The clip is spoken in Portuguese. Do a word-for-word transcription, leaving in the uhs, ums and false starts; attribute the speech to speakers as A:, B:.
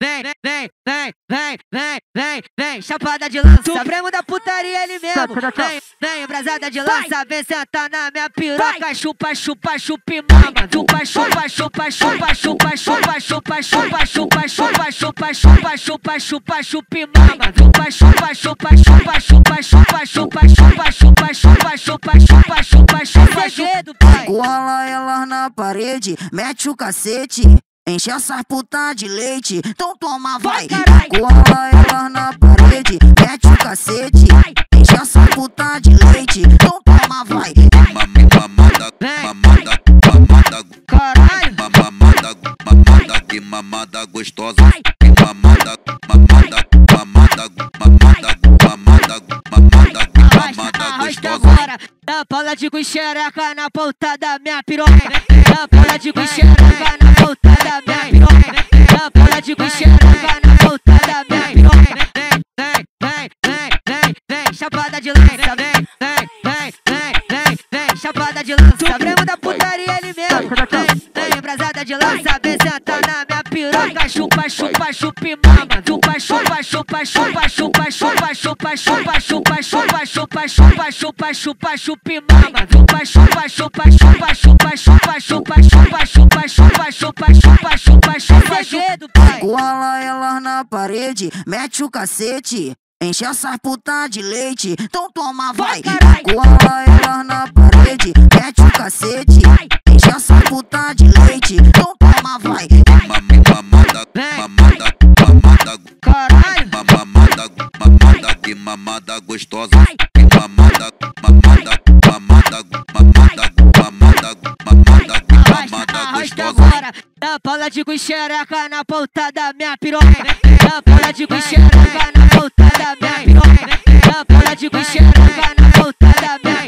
A: vem, vem, vem, vem, vem, vem, vem, chapada de lança. Supremo da putaria ele mesmo. Vem, vem, brasada de lança, vem sentar na minha piroca. Chupa, chupa, chupa e mama. Chupa, chupa, chupa, chupa, chupa, chupa, chupa, chupa, chupa, chupa, chupa, chupa, chupa, chupa, chupa e mama. Chupa, chupa, chupa, chupa, chupa, chupa, chupa, chupa, chupa, chupa, chupa, chupa, chupa, chupa, segredo, pai.
B: Cola elas na parede, mete o cacete. Enche essas putas de leite, então toma, vai. Cola elas na parede, mete o cacete. Enche essas putas de leite, então toma, vai.
C: Mamada, mamada, mamada,
A: caralho.
C: Mamada, mamada, que mamada gostosa. Mamada, mamada, mamada, mamada, mamada, mamada, que mamada gostosa.
A: Dá pala de xereca na ponta da minha piroca. Dá pala de xereca na ponta da minha piroca. Dá pala de xereca na ponta da minha piroca. Vem, vem, vem, vem, vem, chapada de lança. Vem, vem, vem, vem, vem, vem, chapada de lança. Supremo da putaria ele mesmo. Vem, vem, brasada de lança, vem sentar na minha piroca. Chupa, chupa, chupa e mama. Chupa, chupa, chupa, chupa, chupa, chupa, chupa, chupa, chupa, chupa, chupa, chupa, chupa, chupa, chupa e mama. Chupa, chupa, chupa, chupa, chupa, chupa, chupa, chupa, chupa, chupa, chupa, chupa, chupa, chupa, segredo, pai.
B: Cola elas na parede, mete o cacete. Enche essas putas de leite, então toma, vai. Cola elas na parede, mete o cacete. Enche essas putas de leite, então toma, vai.
C: Mamada, mamada, mamada,
A: caralho.
C: Mamada, mamada, que mamada gostosa. Mamada, mamada, mamada, mamada, mamada, mamada, que mamada gostosa.
A: Dá pala de xereca na ponta da minha piroca. Dá pala de xereca na ponta da minha piroca. Dá pala de xereca na ponta da minha